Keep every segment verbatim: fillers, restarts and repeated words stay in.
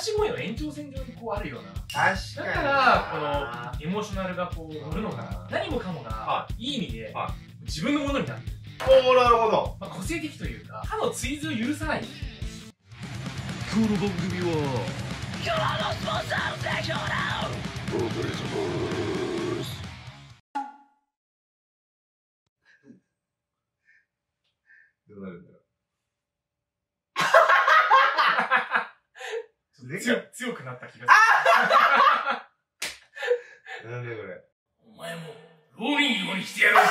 し声の延長線上にこうあるような。 確かに。 だからこのエモーショナルがこう乗るのかな。何もかもがいい意味で自分のものになってる。 おお、なるほど。 まあ個性的というか、他の追随を許さない。 この番組は今日のスポンサーの提供だ。お願いします。 どうなるんだろう。 強強くなった気がする。なんでこれ。 お前もローリングにしてやろう。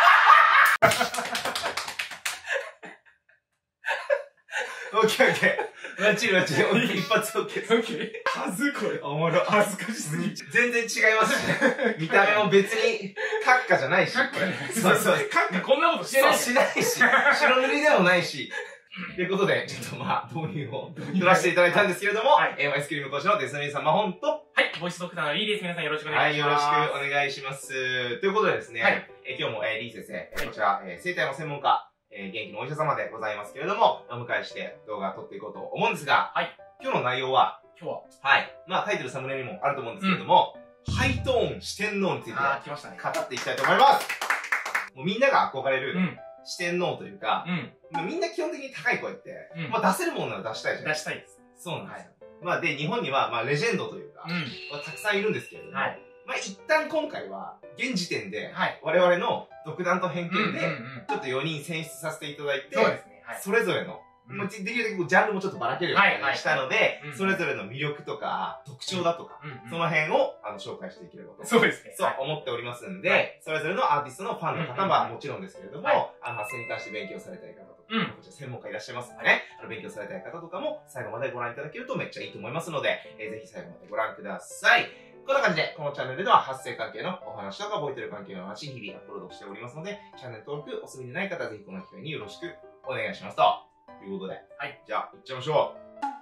オッケーオッケー。バッチリバッチリ。オッケー、一発オッケー。 オッケー。はずこれ。 おもろ。 恥ずかしすぎ。 全然違いますしね。見た目も別に、閣下じゃないし。 閣下じゃない。 そうそう。 閣下こんなことしてない。 そう、しないし。白塗りでもないし。ということで、ちょっとまあ、導入を取らせていただいたんですけれども、はい、えー、アイスクリーム講師のデスミンさん、マホンと、 はい、ボイスドクターのリーです。皆さんよろしくお願いします。 はい、よろしくお願いします。ということでですね、はい、えー、今日も、えー、リー先生、こちら、えー、生体の専門家、えー、元気のお医者様でございますけれども、お迎えして動画を撮っていこうと思うんですが、はい、今日の内容は、 今日は、 はい、まあ、タイトルサムネにもあると思うんですけれども、うん、ハイトーン四天王について、 あー、来ましたね。 語っていきたいと思います。もうみんなが憧れる、うん、四天王というか、うん、みんな基本的に高い声って、うん、まあ出せるものなら出したいじゃないですか。 出したいです。 そうなんですよ。はい、まあで、日本には、まあレジェンドというか、うん、まあ、たくさんいるんですけれども、はい、まあ一旦今回は、現時点で、はい、我々の独断と偏見で、ちょっとよにん選出させていただいて、そうですね。はい、それぞれの、うん、できるだけジャンルもちょっとばらけるようにしたので、それぞれの魅力とか、特徴だとか、うん、その辺をあの紹介していければと。 そうですね。 そう、思っておりますんで、はい、それぞれのアーティストのファンの方はもちろんですけれども、はい、あの、発声に関して勉強されたい方とか、うん、こちら専門家いらっしゃいますのでね、あの、勉強されたい方とかも最後までご覧いただけるとめっちゃいいと思いますので、えー、ぜひ最後までご覧ください。こんな感じで、このチャンネルでは発声関係のお話とか、ボイトレ関係の話、日々アップロードしておりますので、チャンネル登録、お済みでない方はぜひこの機会によろしくお願いしますと。ということで。はい。じゃあ、行っちゃいましょ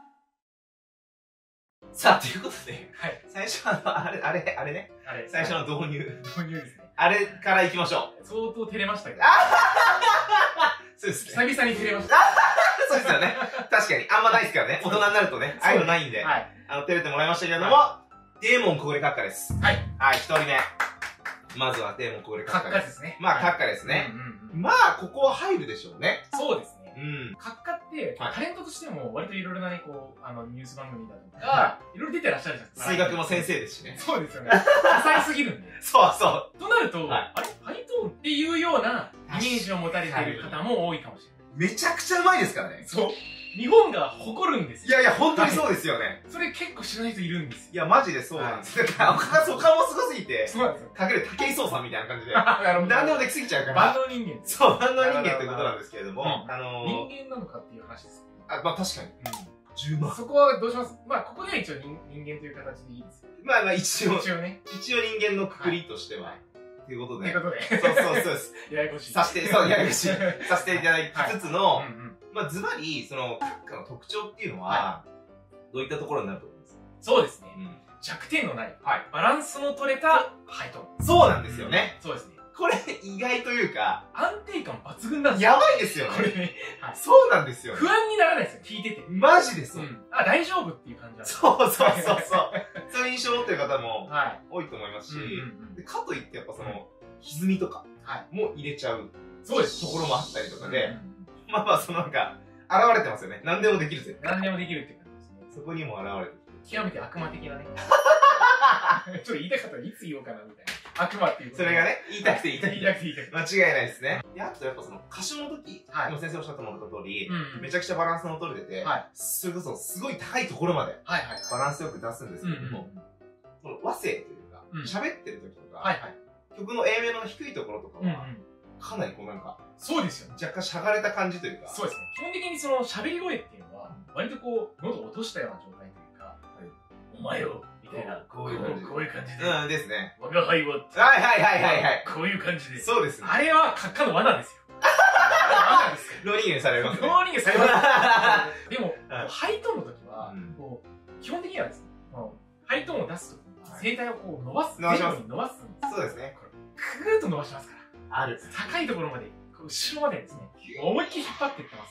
う。さあ、ということで。はい。最初は、あの、あれ、あれ、あれね。あれ。最初の導入。 導入ですね。 あれから行きましょう。 相当照れましたけど。 そうですね。 久々に照れました。 そうですよね。確かに。あんまないですからね。大人になるとね。ああいうのないんで。はい。あの、照れてもらいましたけれども、デーモン小暮閣下です。はい。はい、一人目。まずはデーモン小暮閣下です。ですね。まあ、閣下ですね。まあ、ここは入るでしょうね。 そうですね。うん。閣下って、タレントとしても割といろいろなね、こう、あの、ニュース番組だとか、いろいろ出てらっしゃるじゃないですか。 数学も先生ですしね。 そうですよね。多彩すぎるんで。 そうそう。 となると、あれハイトーンっていうようなイメージを持たれている方も多いかもしれない。 めちゃくちゃうまいですからね。 そう。日本が誇るんですよ。いやいや、本当にそうですよね。 それ結構知らない人いるんですよ。 いや、マジでそうなんです。だから、他が、他もすごすぎて、 そうなんですよ。 かける武井壮さんみたいな感じで、何でもできすぎちゃうから。 万能人間。 そう、万能人間ってことなんですけれども、 あのー、人間なのかっていう話ですよ。 あ、まあ確かに。じゅうまん。 そこはどうします？まあ、ここでは一応人間という形でいいですよ。 まあまあ一応、 一応ね。 一応人間のくくりとしては。ということで。 ということで。 そうそうそうです。 ややこしい。 さして、そう、ややこしい。させていただきつつの、まあ、ズバリ、その、閣下の特徴っていうのは、どういったところになると思いますか？ そうですね。弱点のない、バランスの取れたハイトーン。 そうなんですよね。 そうですね。 これ、意外というか、 安定感抜群なんですよ。 やばいですよね。 これね。 そうなんですよ。 不安にならないですよ、聞いてて。 マジでそう。 あ、大丈夫っていう感じなんです。 そうそうそうそう。そういう印象を持ってる方も多いと思いますし、かといってやっぱその、歪みとかも入れちゃうところもあったりとかで、まあまあ、そのなんか、現れてますよね。何でもできるぜ。 何でもできるって感じですね。 そこにも現れてる。 極めて悪魔的なね。ちょっと言いたかったらいつ言おうかなみたいな。悪魔っていう。 それがね、言いたくて言いたくて。 言いたくて言いたくて。 間違いないですね。で、あとやっぱその歌唱の時、今先生おっしゃってもらった通り、めちゃくちゃバランスの取れてて、それこそすごい高いところまでバランスよく出すんですけども、その和声というか、喋ってる時とか、曲の A メロの低いところとかは、かなりこうなんか、 そうですよね。 若干しゃがれた感じというか。 そうですね。基本的にその喋り声っていうのは、割とこう、喉を落としたような状態というか、お前よ、みたいな、こういう感じ。こういう感じで。 うんですね。 我が輩は。 はいはいはいはいはい。 こういう感じで。 そうですね。 あれは閣下の罠ですよ。罠ですか？ ローリングされますね。 ローリングされますでも、ハイトーンの時は、こう、基本的にはですね、ハイトーンを出す時に、声帯をこう伸ばす。 伸ばします。 伸ばすんです。 そうですね。 くーっと伸ばしますから。 ある。 高いところまで、後ろまでですね、思いっきり引っ張っていってます。引っ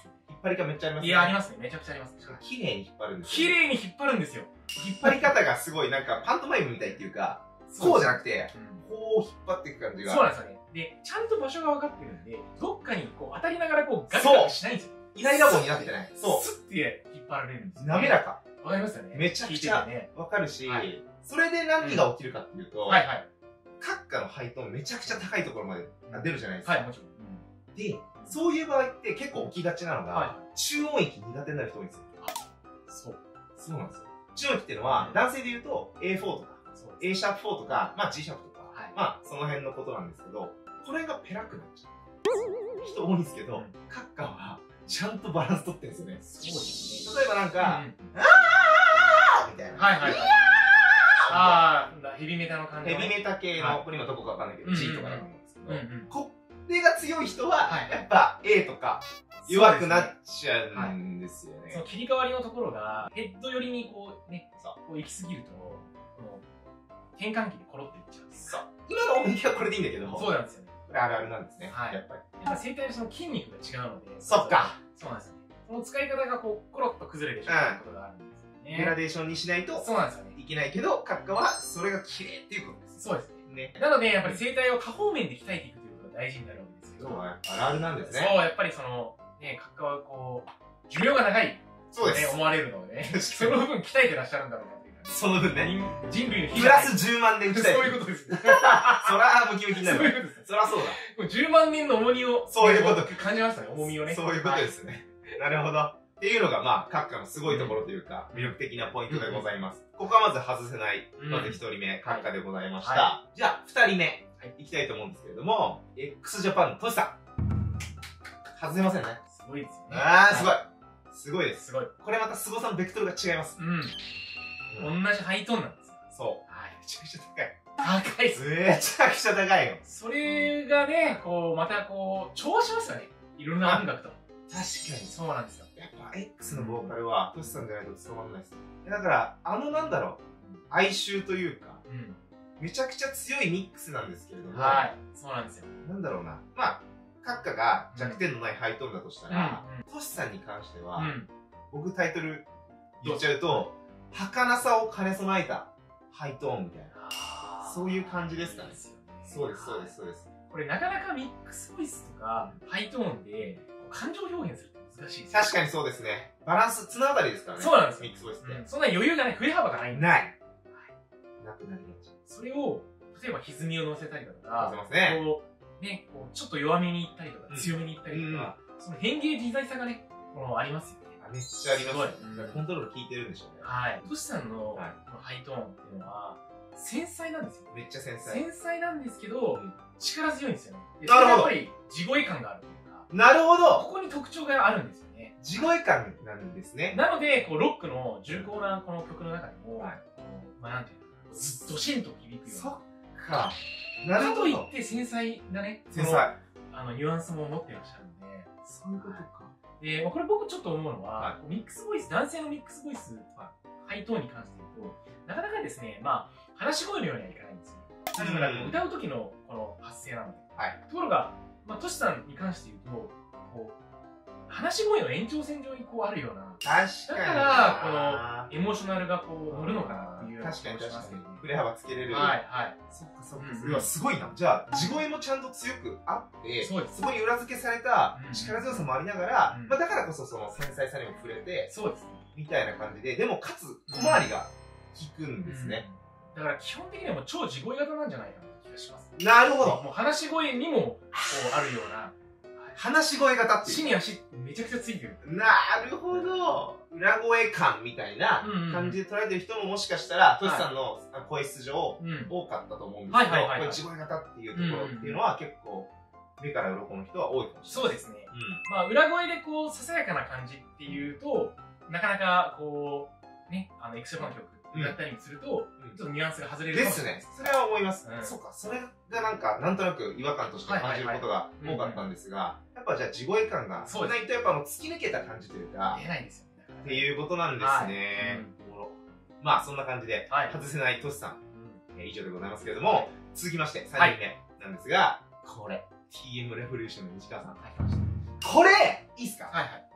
張り感めっちゃありますね。 いや、ありますね。めちゃくちゃあります。 綺麗に引っ張るんです綺麗に引っ張るんですよ。 引っ張り方がすごい、なんか、パントマイムみたいっていうか、こうじゃなくて、こう引っ張っていく感じが。 そうなんですよね。で、ちゃんと場所が分かってるんで、どっかにこう当たりながらこうガクガクしないんですよ。 イライラ棒になってない。そう。 スッて引っ張られるんですよ。 滑らか。 わかりますよね。 めちゃくちゃわかるし、それで何が起きるかっていうと、はいはい。閣下のハイトーンめちゃくちゃ高いところまで出るじゃないですか。はい、もちろん。で、そういう場合って結構起きがちなのが、中音域苦手になる人多いんですよ。そう。そうなんですよ。中音域っていうのは、男性で言うと エーフォー とか、A シャープフォーとか、まあ G シャープとか、まあその辺のことなんですけど、これがペラくなっちゃう。人多いんですけど、閣下はちゃんとバランス取ってるんですよね。そうですね。例えばなんか、あーみたいな。はいはい。ああ、ヘビメタの感じ。ヘビメタ系の、これ今どこかわかんないけど、G とかだと思うんですけど、これが強い人は、やっぱ A とか弱くなっちゃうんですよね。 その切り替わりのところが、ヘッド寄りにこうね、こう行き過ぎると、転換期でコロっていっちゃうんです。そう。 今の音域はこれでいいんだけど、 そうなんですよね。 これあるあるなんですね。はい。やっぱり。 やっぱ声帯のその筋肉が違うので。 そっか。 そうなんですよね。その使い方がこう、コロッと崩れてしまうことがあるんですよね。 グラデーションにしないと、そうなんですよね。いけないけど、閣下はそれが綺麗っていうことです。 そうですね。なので、やっぱり声帯を下方面で鍛えていくということが大事になるわけですけど。 そう、やっぱあるあるなんですね。 そう、やっぱりその、ね、閣下はこう、寿命が長い。そうです。思われるのでね。その分鍛えてらっしゃるんだろうな。 その分ね。 人類のプラスじゅうまんねん鍛えてる。 そういうことです。そらムキムキになる。 そういうことです。 そらそうだ。 じゅうまんねんの重荷を。 そういうこと。 感じましたね、重みをね。 そういうことですね。なるほど。っていうのが、まあ、閣下のすごいところというか、魅力的なポイントでございます。ここはまず外せない、まず一人目、閣下でございました。じゃあ、二人目、いきたいと思うんですけれども、x ジャパンのトシさん。外せませんね。 すごいですよね。 あー、すごい。すごいです。 すごい。 これまた凄さのベクトルが違います。 うん。同じハイトーンなんですよ。 そう。はい。めちゃくちゃ高い。 高いっす。 めちゃくちゃ高いよ。 それがね、こう、またこう、調和しますよね。いろんな音楽と。 確かに。 そうなんですよ。 やっぱ X のボーカルは、トシさんじゃないと務まらないです。だから、あのなんだろう、哀愁というか、めちゃくちゃ強いミックスなんですけれども、 はい。そうなんですよ。 なんだろうな。まあ、閣下が弱点のないハイトーンだとしたら、トシさんに関しては、僕タイトル言っちゃうと、儚さを兼ね備えたハイトーンみたいな、そういう感じですかね。そうです、そうです、そうです。 これなかなかミックスボイスとかハイトーンで感情表現するって難しいです。 確かにそうですね。バランス、綱渡りですからね。 そうなんです。 ミックスボイスって。 そんな余裕がね、振れ幅がないんです。 ない。なくなりがち。 それを、例えば歪みを乗せたりだとか、 乗せますね。 こう、ね、こうちょっと弱めにいったりとか、強めにいったりとか、その変幻自在さがね、ありますよね。 めっちゃありますね。コントロール効いてるんでしょうね。 はい。トシさんのハイトーンっていうのは、繊細なんですよ。 めっちゃ繊細。 繊細なんですけど、力強いんですよね。 なるほど。 やっぱり地声感があるというか。 なるほど。 ここに特徴があるんですよね。 地声感なんですね。 なので、こうロックの重厚なこの曲の中でも、まあなんていうの、ずっとしんと響くような。 そっか。なるほど。 かといって繊細なね、 繊細。 あの、ニュアンスも持ってらっしゃるんで。 そういうことか。 で、これ僕ちょっと思うのは、ミックスボイス、男性のミックスボイス、ハイトーンに関して言うと、なかなかですね、まあ、話し声のようにはいかないんですよ。だから歌う時のこの発声なので。ところが、まあ、トシさんに関して言うと、こう、話し声の延長線上にこうあるような。 確かに。 だから、このエモーショナルがこう乗るのかなっていう。 確かに確かに。振れ幅つけれる。 はいはい。 そっかそっか。いや、すごいな。じゃあ、地声もちゃんと強くあって、そこに裏付けされた力強さもありながら、まあだからこそその繊細さにも触れて、 そうですね。 みたいな感じで、でもかつ小回りが効くんですね。 だから基本的にはもう超地声型なんじゃないかなって気がします。 なるほど。 もう話し声にもこうあるような。 話し声型っていう。 地に足めちゃくちゃついてる。 なるほど。裏声感みたいな感じで捉えてる人ももしかしたら、トシさんの声質上多かったと思うんですけど、これ地声型っていうところっていうのは結構目から鱗の人は多いかもしれない。 そうですね。まあ裏声でこうささやかな感じっていうと、なかなかこう、ね、あのエクセプトの曲だったりすると、ちょっとニュアンスが外れるかもしれないですね。それは思います。そうか、それがなんか、なんとなく違和感として感じることが多かったんですが、やっぱじゃあ地声感が、そうないとやっぱ突き抜けた感じというか、 出ないんですよね。 っていうことなんですね。まあそんな感じで、外せないトシさん、以上でございますけれども、続きましてさんにんめなんですが、これ、ティーエム レボリューションの西川さん。これ、いいっすか？はいはい。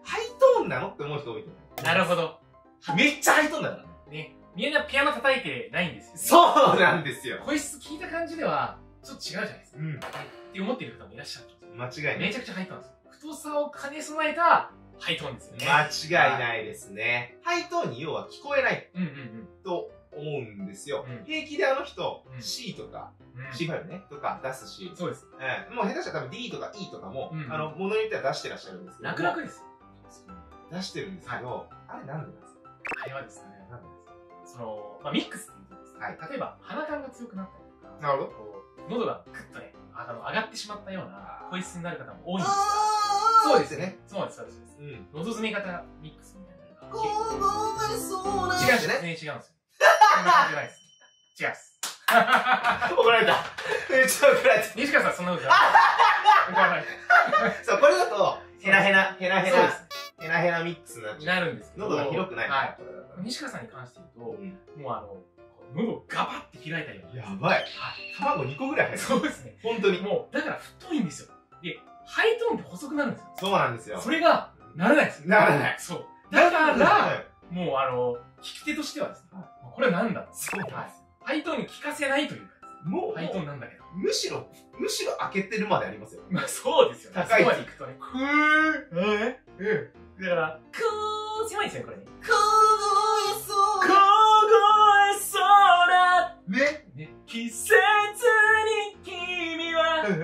ハイトーンなのって思う人多いと思う。 なるほど。 めっちゃハイトーンだからね。 ね。みんなピアノ叩いてないんですよ、ね。 そうなんですよ。 声質聞いた感じでは、ちょっと違うじゃないですか。 うん。 って思ってる方もいらっしゃると思うんですよ。 間違いない。 めちゃくちゃハイトーンなんですよ。太さを兼ね備えたハイトーンですよね。 間違いないですね。ハイトーンに要は聞こえないうんうんうん。 と思うんですよ。 うん平気であの人、 うん C とか、 うんシーファイブ ね、とか出すし、 そうです。 うん、もう下手したら多分 D とか E とかも、 うんあの、ものによっては出してらっしゃるんですけども。 楽々ですよ。 出してるんですけど、あれなんでなんですか？ あれはですね、 なんでなんですか？ その、まあ、ミックスって言うとですね、 はい例えば鼻感が強くなったりとか、 なるほどこう喉がグッとね、あの上がってしまったような声質になる方も多いんですあーそうですね。そうです、そうです。そうですうん。 喉詰め型ミックスみたいなのがこ結構ぼれそうな違うんですね。全然違うんですよ。そんな感じじゃないです。違います。 怒られた。めっちゃ怒られた。 西川さん、そんなことない。怒らない。 そう、これだと、ヘナヘナ、ヘナヘナそうで、す。 ヘナヘナミックスになっちゃう。 なるんですけど。 喉が広くない。 はい。 これだと西川さんに関して言うと、 うんもうあの、こう喉をガバって開いたような。 やばい。 はい。 卵にこぐらい入る。 そうですね。 本当に。 もう、だから太いんですよ。で、ハイトーンって細くなるんですよ。 そうなんですよ。 それが、ならないです。 ならない。 そう。だから、 はいもうあの、聞き手としてはですね、もうこれは何だそうなんですよ。 ハイトーンに聞かせないというかですね、 もう、 ハイトーンなんだけど。 むしろ、むしろ開けてるまでありますよ。 まあそうですよね。 高いそこまで行くとね、クー、えうん。だから、クー、狭いですね、これね。 凍えそ凍えそうな、 ね。 ね、季節に君は、愛を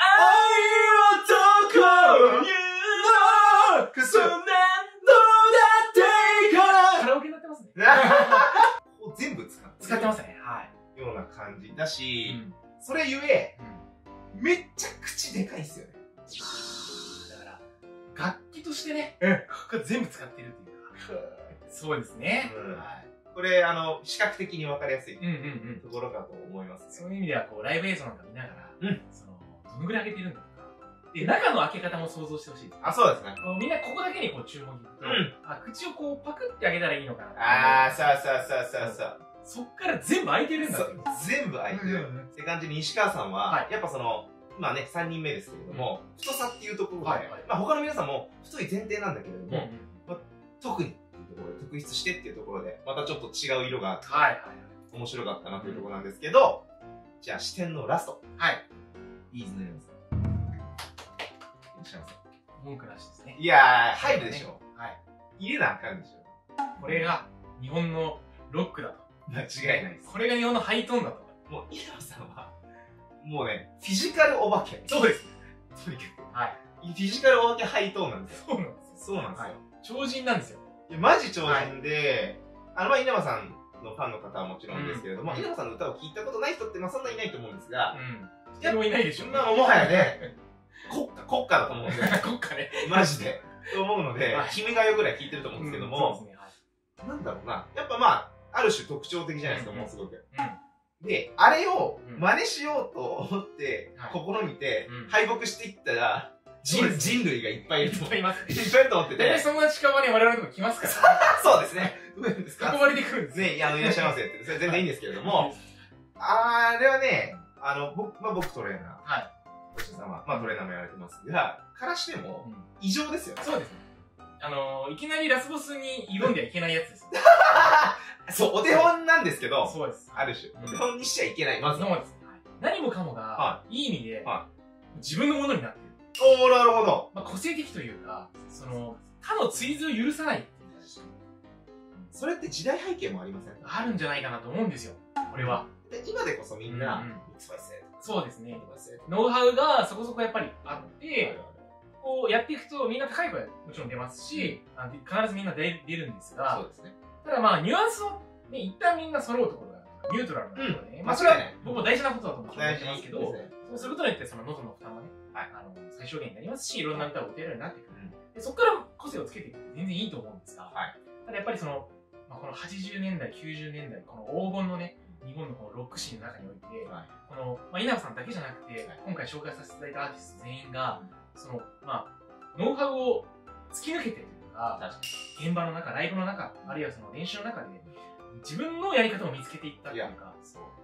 どこにくそそんな、どうだっていいからカラオケになってますね。 こう全部使って使ってますね。はい。 ような感じだし、 うん。 それゆえ、 うん。 めっちゃ口でかいっすよね。 だから、楽器としてね、これ全部使ってるっていうか、そうですね。 うんはい。 これ、あの、視覚的に分かりやすいうんうんうん。 ところかと思いますね。 そういう意味では、こう、ライブ映像なんか見ながら、 うんその、どのぐらい開けてるんだとか、で、中の開け方も想像してほしいです。 あ、そうですね。 こうみんなここだけにこう注目いくと、 うんあ、口をこうパクって開けたらいいのかな。 あー、さあさあさあさあさあ。 そっから全部開いてるんだってそう、全部開いてる。って感じに西川さんは、 はやっぱその、今ね、さんにんめですけれども、太さっていうところで、 はいはいまあ他の皆さんも太い前提なんだけれどうんうん。 も、特にっていうところで、特筆してっていうところで、またちょっと違う色があって、 はいはい面白かったなというところなんですけど、じゃあ視点のラスト。 はい。 ビーズのやつ。いらっしゃいませ。 文句なしですね。 いやー、入るでしょ。 はい。 入れなあかんでしょ。 これが日本のロックだと。 間違いないです。 これが日本のハイトーンだと。 もう、稲葉さんは、もうね、フィジカルお化け。 そうです。 とにかはい。 く。フィジカルお化けハイトーンなんですよ。 そうなんですよ。 そうなんですよ。 はい。超人なんですよ。 いや、マジ超人で、あの、まあ、稲葉さんのファンの方はもちろんですけれども、 うん稲葉さんの歌を聴いたことない人って、まあ、そんないないと思うんですが、 うん。誰もいないでしょ。 まあ、もはやね、国家、国家だと思うんで、 国家ね。 マジで。と思うのではい、 君が代ぐらい聴いてると思うんですけどうんも、 そうですね。はい。 なんだろうな、やっぱまあ、ある種特徴的じゃないですか、 うんもうすごく。 うん。 で、あれをうん真似しようと思ってはい、 試みてうん、 敗北していったら、人そうです人類がいっぱいいるといっぱいいます。 いっぱいいると思ってて、 大体そんな近場に我々のとこ来ますから。 そうですね。どういうんですか囲まれてくるんですよ。 ね、あの、いらっしゃいませって、それ全然いいんですけれども、あれはね、あの、僕、まあ僕トレーナー、 はい。 お医者様、まあトレーナーもやられてますが、からしてもうん異常ですよね。 そうですね。あのー、いきなりラスボスに挑んではいけないやつですよ。 そう、お手本なんですけど、 そうです。 ある種、 うんお手本にしちゃいけない、まずは。 そうです。何もかもがは、 いい意味では、 自分のものになっている。 おー、なるほど。 まあ、個性的というか、その、他の追随を許さないっていうそれって時代背景もありませんあるんじゃないかなと思うんですよ。これは。 で今でこそみんな、 うんうんミックスバイスそうですねミッ。クスバイスノウハウがそこそこやっぱりあって、 あるあるこうやっていくとみんな高い声はもちろん出ますし、あの必ずみんな出出るんですそうが、 ですね。 ただまあニュアンスをね、一旦みんな揃うところがニュートラルなところでね、 うんまあそれは間違いない僕も大事なことだと思って大事ますけど、 ですね。 そうすることによってその喉の負担もね、 はいあの最小限になりますし、いろんな歌を歌えるようになってくる。 うんでそこから個性をつけていくって全然いいと思うんですが、 はいただやっぱりその、まあ、このはちじゅうねんだい、きゅうじゅうねんだい、この黄金のね、日本のこのロックシーンの中において、 はいこの、まあ、稲葉さんだけじゃなくて、 はい今回紹介させていただいたアーティスト全員が、その、まあ、ノウハウを突き抜けてというか、 確か現場の中、ライブの中、あるいはその練習の中で、自分のやり方を見つけていったっていうか、 そう。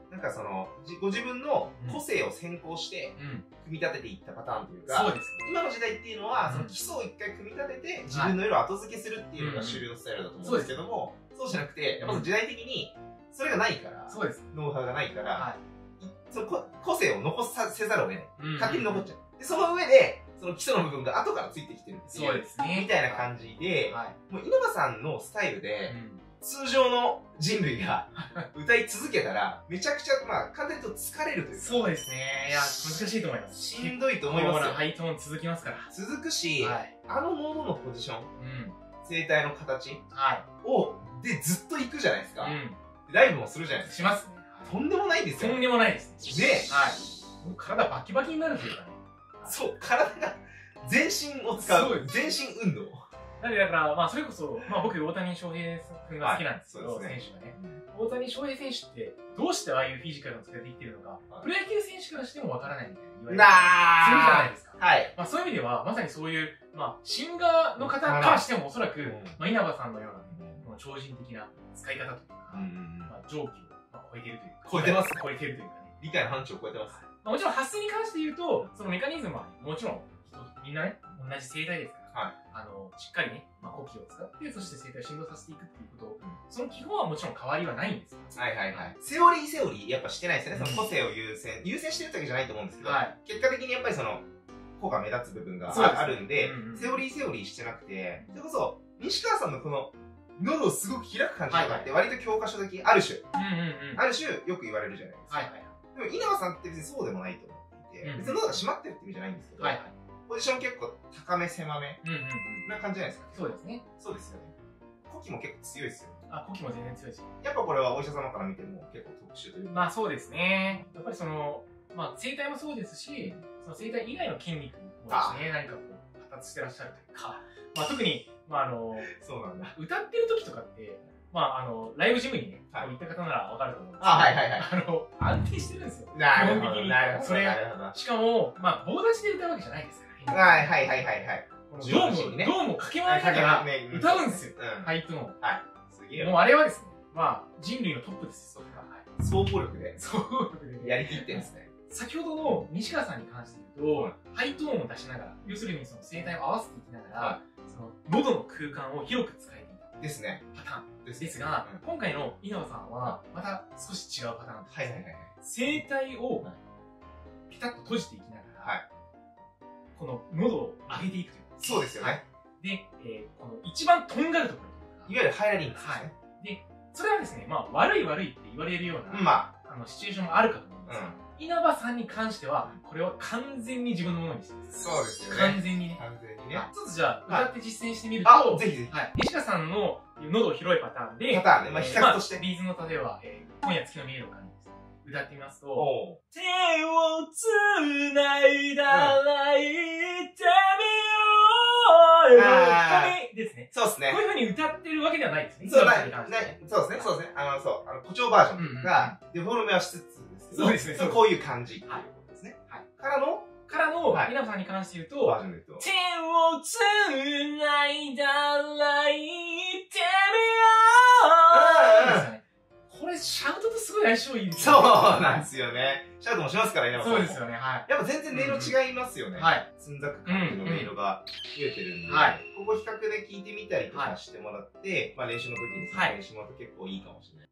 なんかその、じご自分の個性を先行して、組み立てていったパターンというか、 そうです。 今の時代っていうのは、その基礎を一回組み立てて、自分の色を後付けするっていうのが主流のスタイルだと思うんですけども、そうじゃなくて、やっぱ時代的に、それがないから、 そうです。 ノウハウがないから、その個性を残させざるを得ない。勝手に残っちゃう。で、その上で、その基礎の部分が後からついてきてるっていう。 そうですね。 みたいな感じで、もう稲葉さんのスタイルで、通常の人類が歌い続けたら、めちゃくちゃ、まあ、簡単に言うと疲れるというか。 そうですね。いや、難しいと思います。 しんどいと思いますよ。 ハイトーン続きますから。 続くし、はい、あの喉のポジション、うん、声帯の形、 はい、 を、で、ずっと行くじゃないですか。うん、ライブもするじゃないですか。 しますね。 とんでもないんですよ。 とんでもないですね。 で、 はい。体バキバキになるというかね。 そう、体が全身を使う。全身運動。 なんでだから、まあそれこそ、まあ僕、大谷翔平君が好きなんですけど、選手がね。大谷翔平選手って、どうしてああいうフィジカルをつけていってるのか、プロ野球選手からしてもわからないみたいな言われてるじゃないですか。はい。まあそういう意味では、まさにそういう、まあ、シンガーの方からしてもおそらく、まあ稲葉さんのような、この超人的な使い方というか、まあ蒸気を超えてるというか。 超えてます。 超えてるというかね。 理解の範疇を超えてます。 もちろん発声に関して言うと、そのメカニズムはもちろん、みんなね、同じ声帯ですから、はい、あの、しっかりね、まあ、呼吸を使って、そして声帯を振動させていくっていうことを、うん、その基本はもちろん変わりはないんですよ。 はいはいはい。セオリーセオリーやっぱしてないですよね。その個性を優先、優先してるわけじゃないと思うんですけど、はい、結果的にやっぱりその、個が目立つ部分があるんで、うんうん、セオリーセオリーしてなくて、それこそ、西川さんのこの、喉をすごく開く感じとかって割と教科書的、ある種、ある種よく言われるじゃないですか。はいはいはい、でも稲葉さんって別にそうでもないと思っていて、うん、別に喉が閉まってるって意味じゃないんですけど、はいはい、ポジション結構高め狭めな感じじゃないですか。 そうですね。 そうですよね。呼気も結構強いですよね。 あ、呼気も全然強いですよ。 やっぱこれはお医者様から見ても結構特殊というか。 まあそうですね。やっぱりその、まあ声帯もそうですし、その声帯以外の筋肉もですね、何かこう発達してらっしゃるというか、まあ特に、まああの、 そうなんだ。 歌ってる時とかって、まああの、ライブジムにね、はい、行った方ならわかると思うんですけど、 あ、はいはいはい。 あの、安定してるんですよ。 なるほど。 基本的に。 なるほど。 それしかも、まあ棒立ちで歌うわけじゃないですから。 はいはいはいはいはい。 ドーム、ドームを駆け回りながら歌うんですよ。ハイトーン。はい。すげえ。もうあれはですね、まあ人類のトップですよ。 総合力で。 総合力でやりきってるんですね。 先ほどの西川さんに関して言うと、ハイトーンを出しながら、要するにその声帯を合わせていきながら、その喉の空間を広く使えていたですね。 パターンですが、今回の稲葉さんはまた少し違うパターンです。はいはいはい。声帯をピタッと閉じていきながら、この喉を上げていくという。 そうですよね。 で、えー、この一番とんがるところ。 いわゆるハイラリングですね。 はい。で、それはですね、まあ悪い悪いって言われるような、まあ、あのシチュエーションもあるかと思うんですが、稲葉さんに関しては、これを完全に自分のものにしてます。 そうですよね。 完全にね。 完全にね。 ちょっとじゃあ、歌って実践してみると、あ、 ぜひぜひ。 はい。西川さんの喉広いパターンで、 パターンね。まあ、比較として。 ビーズの例えば、えー、今夜月の見える感じです。歌ってみますと、手をつないだら言ってみようよですね。 そうですね。 こういう風に歌ってるわけではないですね。 そうですね。そうですね。そうですね。あの、そう、あの、誇張バージョンとか、デフォルメはしつつですけど、 そうですね。 こういう感じっていうことですね。はい。からの、 からの、稲葉さんに関して言うと、 バージョンで言うと、 手をつないだら言ってみようですよね。これ、シャウトとすごい相性いいですよね。そうなんですよね。シャウトもしますから、稲葉さん。 そうですよね、はい。 やっぱ全然音色違いますよね。はい。つんざく感じの音色が増えてるんで、はい。ここ比較で聞いてみたりとかしてもらって、まあ練習の時に参考にしてもらうと結構いいかもしれない。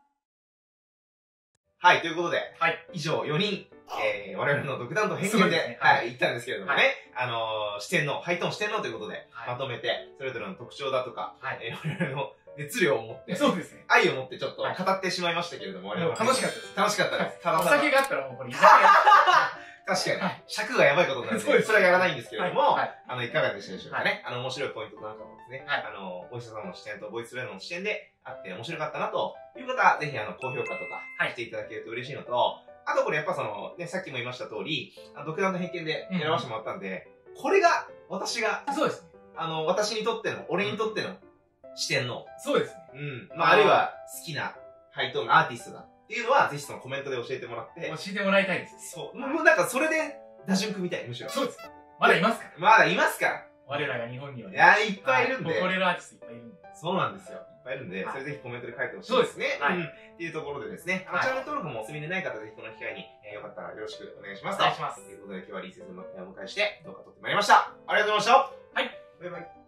はい、ということで、はい。以上よにん、えー、我々の独断と偏見で、はい、言ったんですけれどもね、あの、四天王、ハイトーン四天王ということで、まとめて、それぞれの特徴だとか、え我々の熱量を持って、 そうですね。 愛を持ってちょっと語ってしまいましたけれども、 楽しかったです。 楽しかったです。 お酒があったらもうこれ、 確かに。尺がやばいことになるので、それはやらないんですけれども、あの、いかがでしたでしょうかね。あの、面白いポイントなんかもですね、あの、お医者様の視点とボイストレーナーの視点であって面白かったなという方は、ぜひあの、高評価とかしていただけると嬉しいのと、あとこれやっぱその、ね、さっきも言いました通り、独断と偏見で選ばせてもらったんで、これが、私が、 そうですね。 あの、私にとっての、俺にとっての視点の、 そうですね。 うん。まあ、あるいは好きなハイトーンのアーティストだっていうのは、ぜひそのコメントで教えてもらって。 教えてもらいたいです。 そう。もうなんかそれで、打順組みたい、むしろ。 そうです。まだいますから。 まだいますから。 我らが日本にはね。 いや、いっぱいいるんで。 誇れるアーティストいっぱいいるんで。 そうなんですよ。いっぱいいるんで、それぜひコメントで書いてほしいそうですね。 はい。 っていうところでですね、チャンネル登録もお済みでない方、ぜひこの機会に、えー、よかったらよろしくお願いします。 お願いします。 ということで、今日はリーセズンをお迎えして動画撮ってまいりました。ありがとうございました。 はい。 バイバイ。